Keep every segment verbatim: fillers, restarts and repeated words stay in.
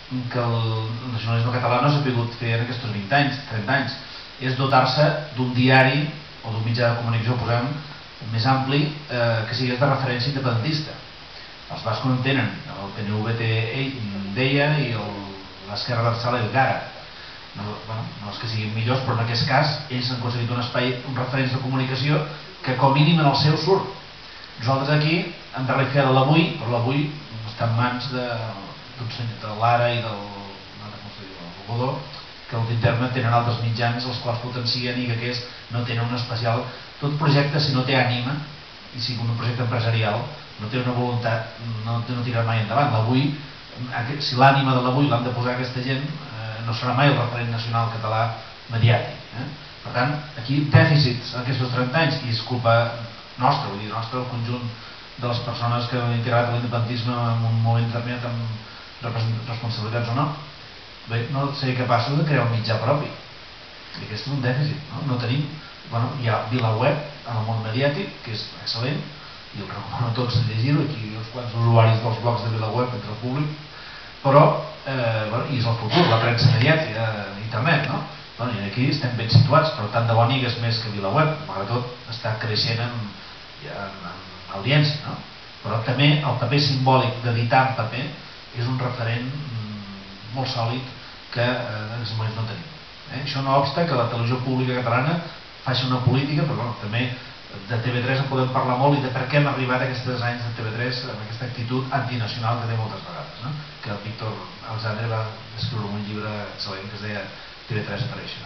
que el nacionalisme català no s'ha pogut fer en aquests vint anys, trenta anys, és dotar-se d'un diari o d'un mitjà de comunicació, posem, més ampli, eh, que sigui de referència independentista. Els bascos no en tenen, el P N V té ell deia i l'esquerra abertzale el Gara. No, bueno, no és que siguin millors, però en aquest cas ells han aconseguit un espai, un referents de comunicació que com mínim en el seu surt. Nosaltres aquí hem de refer de l'avui, però l'avui està en mans de, de l'Ara i del, del Godó, que els internet tenen altres mitjans els quals potencien i que aquests no tenen un especial... Tot projecte, si no té ànima, i si un projecte empresarial no té una voluntat, no, no tira mai endavant. L'avui, si l'ànima de l'avui l'han de posar aquesta gent, eh, no serà mai el referent nacional català mediàtic. Eh? Per tant, aquí dèficits en aquests trenta anys, i és culpa nostra, vull dir, nostra, el conjunt de les persones que han integrat l'independentisme en un moment determinat amb responsabilitats o no. Bé, no ser capaços de crear un mitjà propi. I aquest és un dèficit, no? No tenim... Bueno, hi ha VilaWeb en el món mediàtic, que és excel·lent, i el recomano a tots de llegir-ho, aquí hi ha uns quants usuaris dels blogs de VilaWeb entre el públic, però, eh, bueno, i és el futur, la premsa mediàtica, internet, no? Bueno, i aquí estem ben situats, però tant de bo n'higués més que VilaWeb, malgrat tot està creixent en, en, en audiència, no? Però també el paper simbòlic d'editar en paper és un referent mm, molt sòlid que eh, en aquests moments no tenim. Eh? Això no obsta que la televisió pública catalana faci una política, però bueno, també de T V tres en podem parlar molt i de per què hem arribat a aquests anys de T V tres amb aquesta actitud antinacional que té moltes vegades, no? Que el Víctor Alexandre va escriure un llibre excel·lent que es deia T V tres apareix.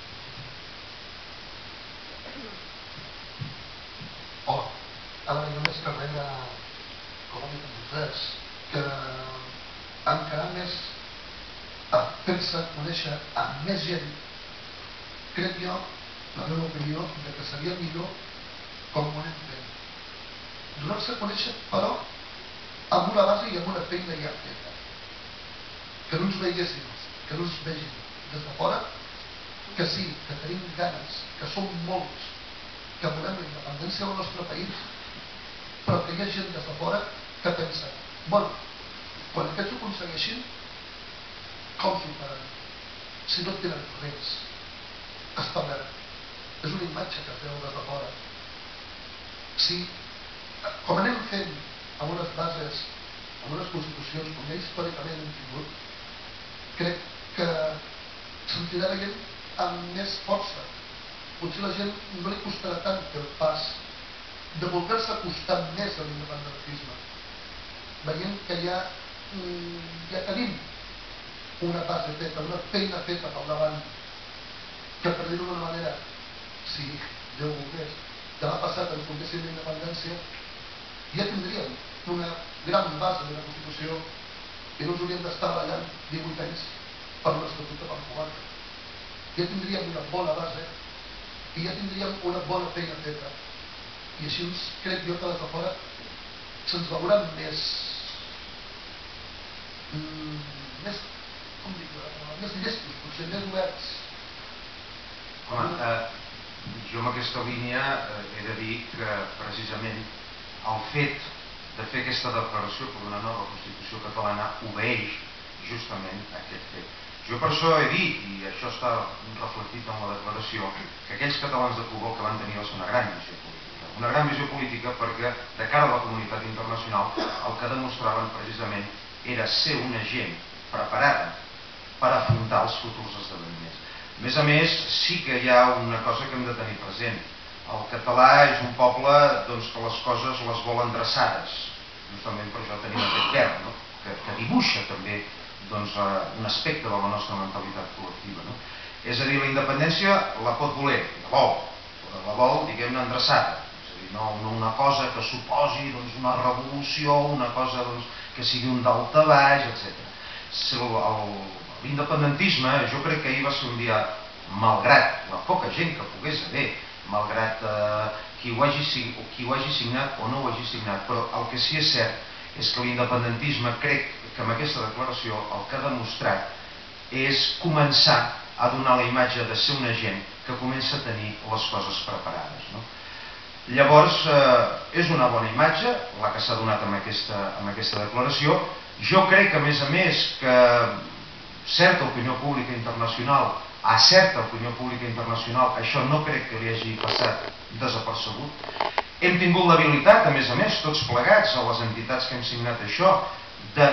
Hola, ara jo més que res com a diputats que encara més a fer-se conèixer a més gent, crec jo, la meva opinió, que seria millor com ho anem fent. Donar-se a conèixer, però, amb una base i amb una feina ja feta. Que no ens veiessin, que no ens vegin des de fora, que sí, que tenim ganes, que som molts, que volem la independència del nostre país, però que hi ha gent des de fora que pensa, bueno, quan aquests ho aconsegueixin, com s'ho faran? Si no tenen res establert. És una imatge que es veu des de fora. Si, com anem fent amb unes bases, amb unes constitucions, com ja històricament hem tingut, crec que sentirà la gent amb més força. Potser la gent no li costarà tant el pas de voler-se acostar més a l'independentisme. Veient que ja, ja tenim una base feta, una feina feta pel davant, que per dir-ho d'una manera, si Déu volgués, demà passat ens donéssim la independència, ja tindríem una gran base de la Constitució i no ens hauríem d'estar ballant divuit anys per un estatut per comarca. Ja tindríem una bona base i ja tindríem una bona feina feta. I així crec jo que des de fora se'ns veuran més més, com dic, més llestos, potser més oberts. Home, eh, jo en aquesta línia eh, he de dir que precisament el fet de fer aquesta declaració per una nova Constitució catalana obeeix justament a aquest fet. Jo per això he dit, i això està reflectit en la declaració, que aquells catalans de futbol que van tenir va ser una gran visió política. Una gran visió política perquè de cara a la comunitat internacional el que demostraven precisament era ser una gent preparada per afrontar els futurs esdeveniments. A més a més, sí que hi ha una cosa que hem de tenir present. El català és un poble doncs, que les coses les vol endreçades. Justament per això tenim aquest verb, no? que, que dibuixa també doncs, un aspecte de la nostra mentalitat col·lectiva. No? És a dir, la independència la pot voler, la vol, però la vol, diguem-ne, endreçada. És a dir, no, no una cosa que suposi doncs, una revolució, una cosa doncs, que sigui un daltabaix, etcètera. Si el, el, L'independentisme, jo crec que ahir va ser un dia, malgrat la poca gent que pogués haver, malgrat eh, qui, ho hagi, qui ho hagi signat o no ho hagi signat, però el que sí és cert és que l'independentisme, crec que amb aquesta declaració el que ha demostrat és començar a donar la imatge de ser una gent que comença a tenir les coses preparades. No? Llavors, eh, és una bona imatge la que s'ha donat amb aquesta, amb aquesta declaració. Jo crec, a més a més, que certa opinió pública internacional, a certa opinió pública internacional, això no crec que li hagi passat desapercebut. Hem tingut l'habilitat, a més a més, tots plegats, a les entitats que hem signat això, de,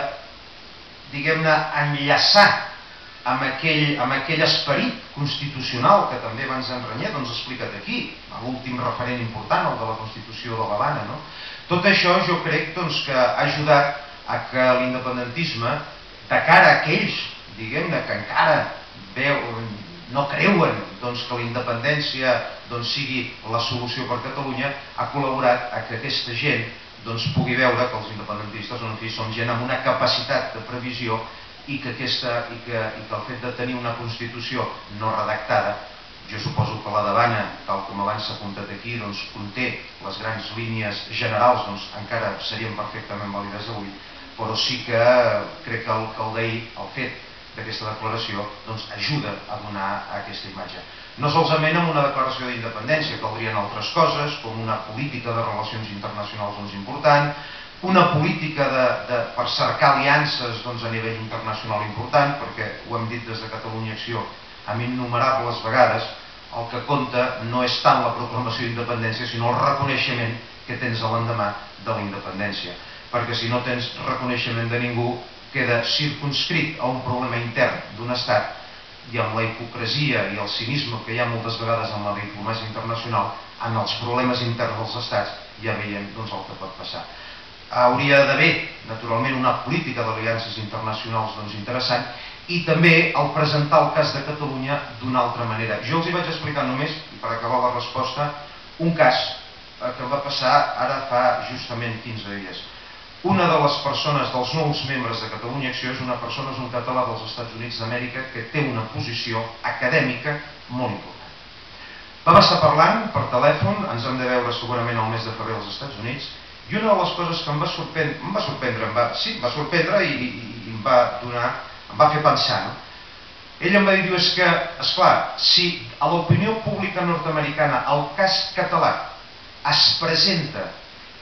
diguem-ne, enllaçar amb aquell, amb aquell esperit constitucional que també abans en Renyet doncs, ha explicat aquí, l'últim referent important, el de la Constitució de l'Havana. No? Tot això jo crec doncs, que ha ajudat a que l'independentisme, de cara a aquells diguem-ne que encara veu, no creuen doncs, que la independència doncs, sigui la solució per Catalunya, ha col·laborat a que aquesta gent doncs, pugui veure que els independentistes en fi, són gent amb una capacitat de previsió i que, aquesta, i, que, i que el fet de tenir una Constitució no redactada, jo suposo que la d'Havana, tal com abans s'ha apuntat aquí, doncs, conté les grans línies generals, doncs, encara serien perfectament vàlides avui, però sí que crec que el, que el d'ahir, el fet d'aquesta declaració, doncs, ajuda a donar aquesta imatge. No solament amb una declaració d'independència, caldrien altres coses, com una política de relacions internacionals doncs, important, una política de, de, per cercar aliances doncs, a nivell internacional important, perquè ho hem dit des de Catalunya Acció amb innumerables vegades, el que compta no és tant la proclamació d'independència, sinó el reconeixement que tens a l'endemà de la independència. Perquè si no tens reconeixement de ningú, queda circunscrit a un problema intern d'un estat i amb la hipocresia i el cinisme que hi ha moltes vegades en la diplomàcia internacional, en els problemes interns dels estats ja veiem doncs, el que pot passar. Hauria d'haver, naturalment, una política d'aliances internacionals doncs, interessant i també el presentar el cas de Catalunya d'una altra manera. Jo els hi vaig explicar només, per acabar la resposta, un cas que va passar ara fa justament quinze dies. Una de les persones, dels nous membres de Catalunya Acció, és una persona, és un català dels Estats Units d'Amèrica que té una posició acadèmica molt important. Vam estar parlant per telèfon, ens hem de veure segurament el mes de febrer als Estats Units, i una de les coses que em va sorprendre, em va sorprendre, em va, sí, em va sorprendre i, i, i em va donar, em va fer pensar, no? Ell em va dir, és que, esclar, si a l'opinió pública nord-americana el cas català es presenta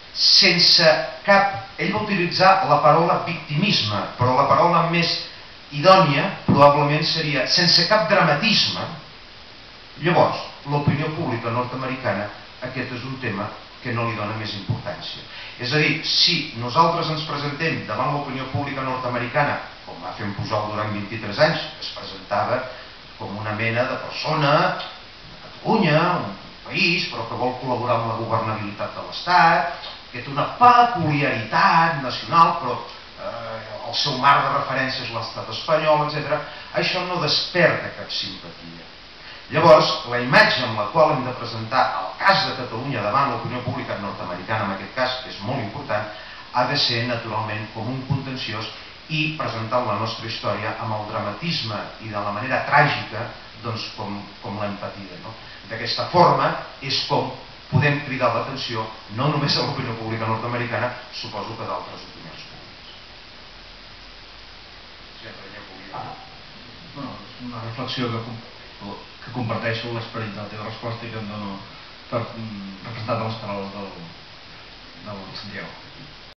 sense cap... Ell va utilitzar la paraula victimisme, però la paraula més idònia probablement seria sense cap dramatisme. Llavors, l'opinió pública nord-americana, aquest és un tema que no li dona més importància. És a dir, si nosaltres ens presentem davant l'opinió pública nord-americana, com va fer en Pujol durant vint-i-tres anys, es presentava com una mena de persona de Catalunya, un país, però que vol col·laborar amb la governabilitat de l'Estat, que té una peculiaritat nacional, però eh, el seu marc de referència és l'estat espanyol, etcètera. Això no desperta cap simpatia. Llavors, la imatge amb la qual hem de presentar el cas de Catalunya davant l'opinió pública nord-americana, en aquest cas, que és molt important, ha de ser, naturalment, com un contenciós i presentar la nostra història amb el dramatisme i de la manera tràgica, doncs, com, com l'hem patida. No? D'aquesta forma és com podem cridar l'atenció no només a l'opinió pública nord-americana, suposo que d'altres opinions públiques. Ah, bueno, és una reflexió que, que comparteixo l'esperit de la teva resposta i que em dono per representar les paraules del, del Santiago.